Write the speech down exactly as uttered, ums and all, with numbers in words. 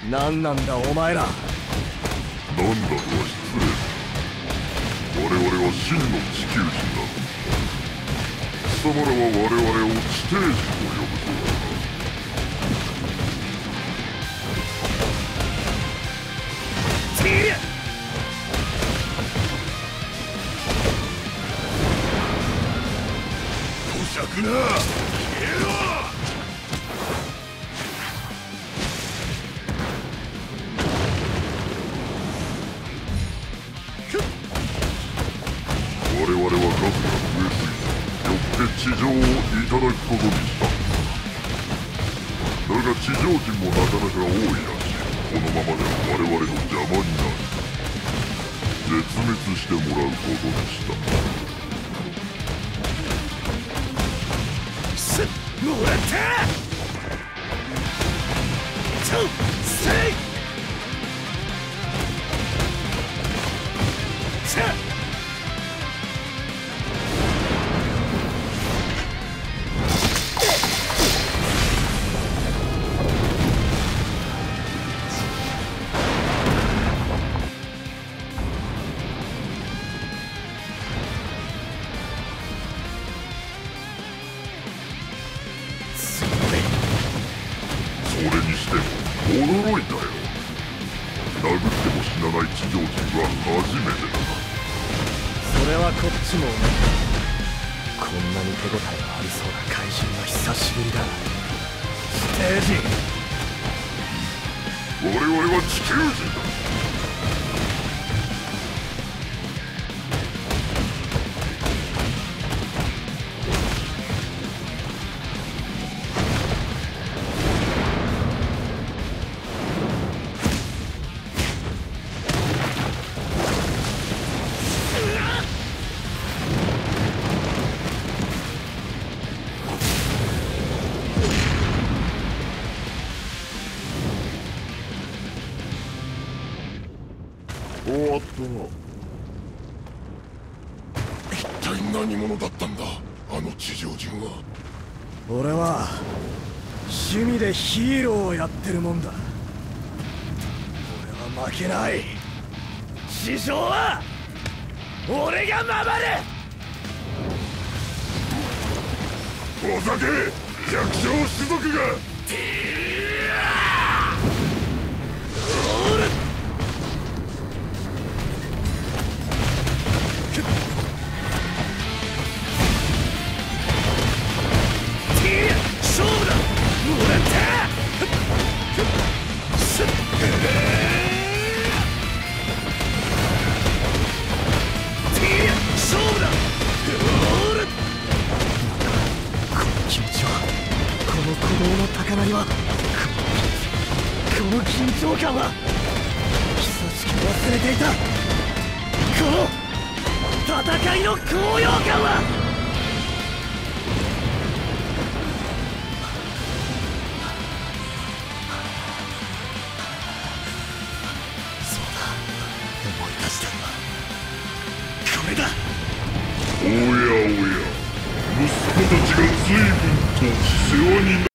何なんだお前ら。 なんだとは失礼だ。我々は真の地球人だ。貴様らは我々を地底人と呼ぶとはな。 てりゃ咀嚼な。消えろ。我々は数が増えすぎた。よって地上をいただくことにした。だが地上人もなかなか多いらしい。このままでは我々の邪魔になる。絶滅してもらうことにした。 すっもらったちょせいちゃそれにしても驚いたよ。殴っても死なない地上人は初めてだな。 それはこっちもこんなに手応えがありそうな怪人は久しぶりだ。地底人。 我々は地球人だ。終わったな。一体何者だったんだ、あの地上人は。 俺は趣味でヒーローをやってるもんだ。俺は負けない。地上は俺が守る。 お酒百姓種族が。 勝負だ。もらったすっ勝負だ。この気持ちは、この鼓動の高鳴りは、この緊張感は久しく忘れていた。この戦いの高揚感は。思い出したのはこれだ。 おやおや、息子たちが随分と世話になる。